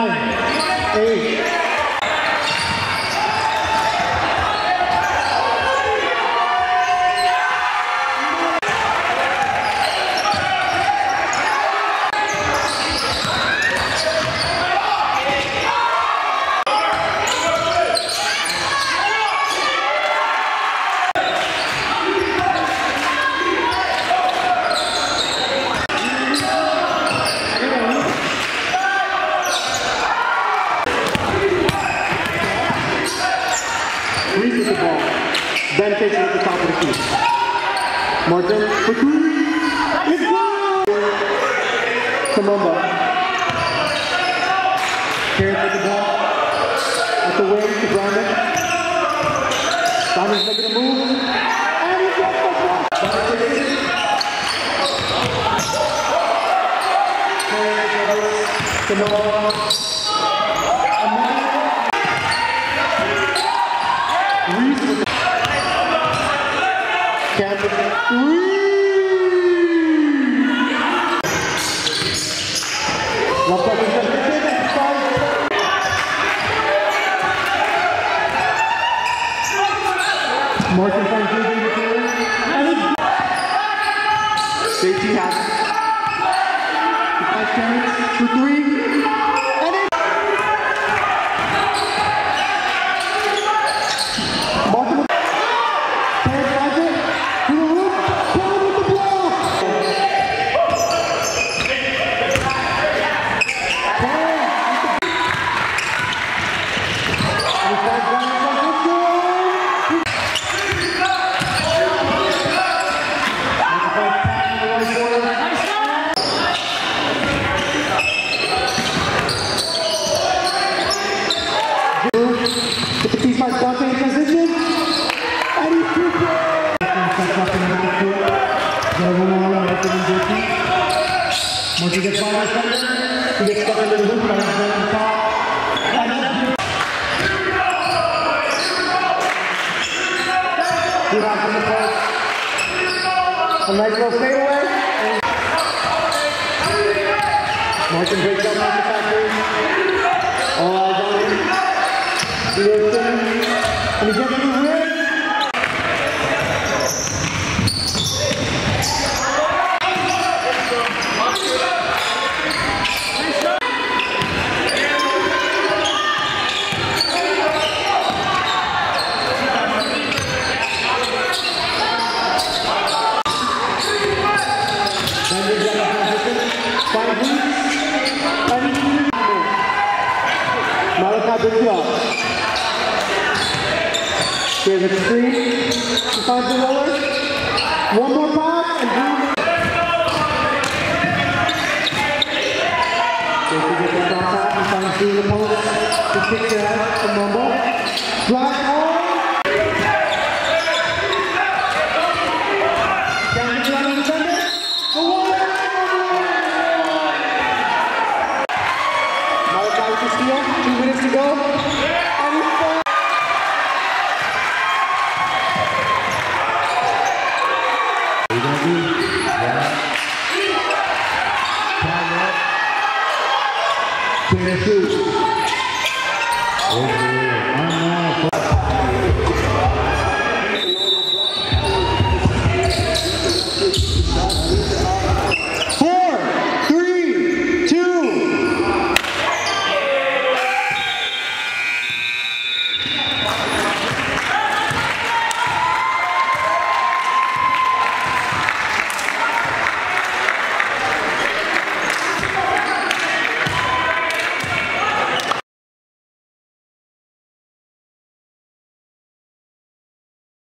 9, 8. Reese with the ball. Ben takes it at the top of the key. Martin for three. It's good! Samumba. Terrence with the ball. At the wing to Brandon. Simon's making a move. And he gets the ball. Samumba. Martin finds JJ in the corner. JT has it. He finds Terrence for three. And it. Martin. Terrence finds it. To the hoop. Down with the block. Dante in transition, and he's too good! Martin gets by the center, he gets stuck into the hoop, and he's on top. He has in the post. A nice little fadeaway. Martin breaks up on the factory. All eyes on him. He goes in, and he gets the ring. There's a screen, he finds the roller, one more pass, and boom. He gets the cross out, he finds the opponent, he kicks it out to Mumble, drives home. Down to the defender, the one! Malachi with the steal, 2 minutes to go. Shoot.